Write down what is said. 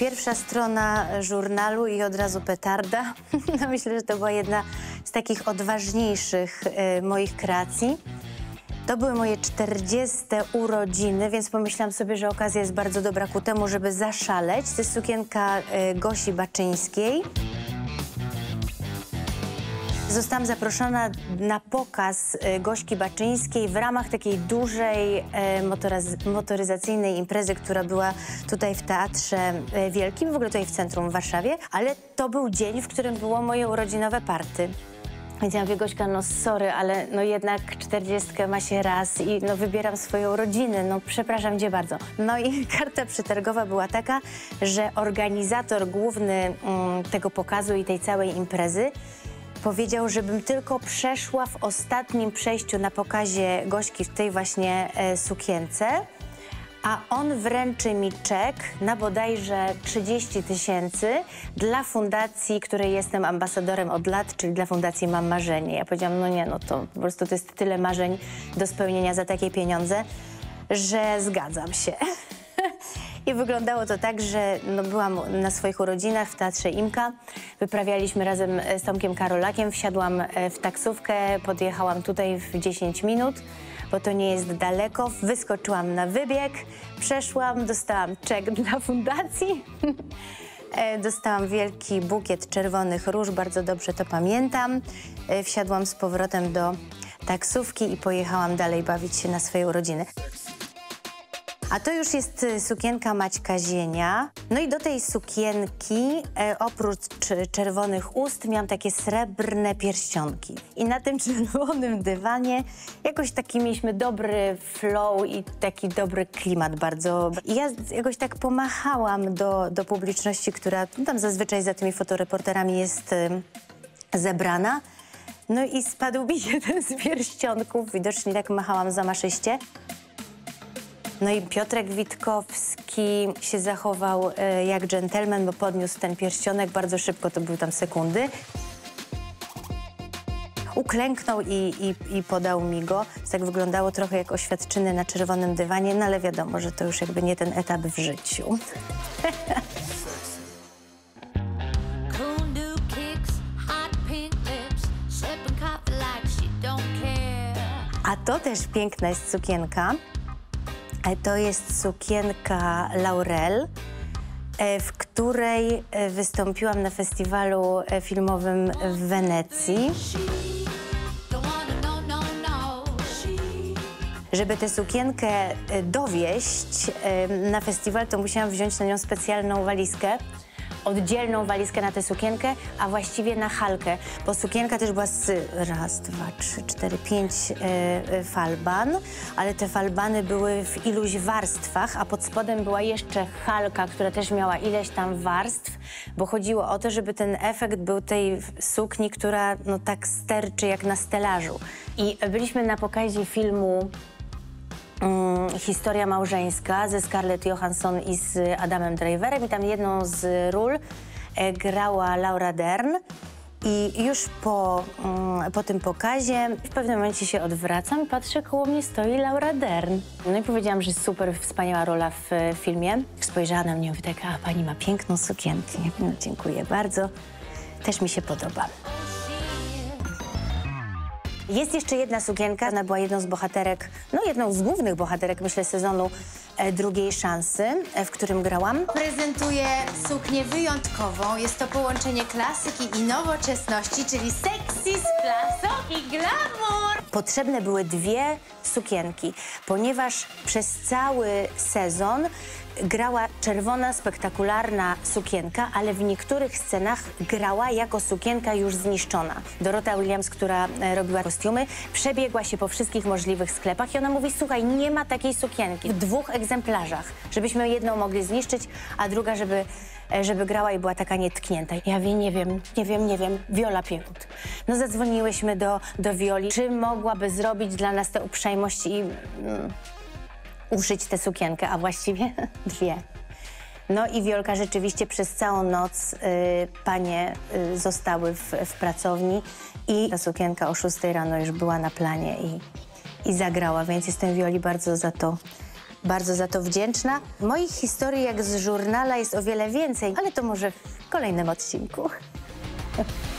pierwsza strona żurnalu i od razu petarda. No myślę, że to była jedna z takich odważniejszych moich kreacji. To były moje 40. urodziny, więc pomyślałam sobie, że okazja jest bardzo dobra ku temu, żeby zaszaleć. To jest sukienka Gosi Baczyńskiej. Zostałam zaproszona na pokaz Gośki Baczyńskiej w ramach takiej dużej motoryzacyjnej imprezy, która była tutaj w Teatrze Wielkim, w ogóle tutaj w centrum w Warszawie, ale to był dzień, w którym było moje urodzinowe party. Więc ja mówię, Gośka, no sorry, ale no jednak 40 ma się raz i no wybieram swoje urodziny, no przepraszam cię bardzo. No i karta przetargowa była taka, że organizator główny tego pokazu i tej całej imprezy powiedział, żebym tylko przeszła w ostatnim przejściu na pokazie Gośki w tej właśnie sukience, a on wręczy mi czek na bodajże 30 000 dla fundacji, której jestem ambasadorem od lat, czyli dla Fundacji Mam Marzenie. Ja powiedziałam, no nie, no to po prostu to jest tyle marzeń do spełnienia za takie pieniądze, że zgadzam się. I wyglądało to tak, że no, byłam na swoich urodzinach w Teatrze Imka. Wyprawialiśmy razem z Tomkiem Karolakiem. Wsiadłam w taksówkę, podjechałam tutaj w 10 minut, bo to nie jest daleko. Wyskoczyłam na wybieg, przeszłam, dostałam czek dla fundacji. Dostałam wielki bukiet czerwonych róż, bardzo dobrze to pamiętam. Wsiadłam z powrotem do taksówki i pojechałam dalej bawić się na swoje urodziny. A to już jest sukienka Maćka Zienia. No i do tej sukienki oprócz czerwonych ust miałam takie srebrne pierścionki. I na tym czerwonym dywanie jakoś taki mieliśmy dobry flow i taki dobry klimat bardzo. I ja jakoś tak pomachałam do publiczności, która tam zazwyczaj za tymi fotoreporterami jest zebrana. No i spadł mi jeden z pierścionków. Widocznie tak machałam zamaszyście. No i Piotrek Witkowski się zachował jak dżentelmen, bo podniósł ten pierścionek bardzo szybko, to były tam sekundy. Uklęknął i podał mi go. Tak wyglądało trochę jak oświadczyny na czerwonym dywanie, no ale wiadomo, że to już jakby nie ten etap w życiu. A to też piękna jest sukienka. To jest sukienka Laurel, w której wystąpiłam na festiwalu filmowym w Wenecji. Żeby tę sukienkę dowieźć na festiwal, to musiałam wziąć na nią specjalną walizkę, oddzielną walizkę na tę sukienkę, a właściwie na halkę, bo sukienka też była z 5 falban, ale te falbany były w iluś warstwach, a pod spodem była jeszcze halka, która też miała ileś tam warstw, bo chodziło o to, żeby ten efekt był tej sukni, która no tak sterczy jak na stelażu. I byliśmy na pokazie filmu Historia małżeńska ze Scarlett Johansson i z Adamem Driverem i tam jedną z ról grała Laura Dern i już po tym pokazie w pewnym momencie się odwracam i patrzę, koło mnie stoi Laura Dern. No i powiedziałam, że super, wspaniała rola w filmie. Spojrzała na mnie i mówi tak, a pani ma piękną sukienkę. No, dziękuję bardzo, też mi się podoba. Jest jeszcze jedna sukienka, ona była jedną z bohaterek, no jedną z głównych bohaterek, myślę, sezonu Drugiej szansy, w którym grałam. Prezentuję suknię wyjątkową. Jest to połączenie klasyki i nowoczesności, czyli sexy z klasą i glamour. Potrzebne były dwie sukienki, ponieważ przez cały sezon grała czerwona, spektakularna sukienka, ale w niektórych scenach grała jako sukienka już zniszczona. Dorota Williams, która robiła kostiumy, przebiegła się po wszystkich możliwych sklepach i ona mówi, słuchaj, nie ma takiej sukienki w 2 egzemplarzach, żebyśmy jedną mogli zniszczyć, a druga, żeby grała i była taka nietknięta. Ja mówię, nie wiem, Wiola Piechut. No zadzwoniłyśmy do Wioli, czy mogłaby zrobić dla nas tę uprzejmość i uszyć tę sukienkę, a właściwie 2. No i Wiolka rzeczywiście przez całą noc panie zostały w pracowni i ta sukienka o 6 rano już była na planie i zagrała, więc jestem Wioli bardzo za to bardzo za to wdzięczna. Moich historii jak z żurnala jest o wiele więcej, ale to może w kolejnym odcinku.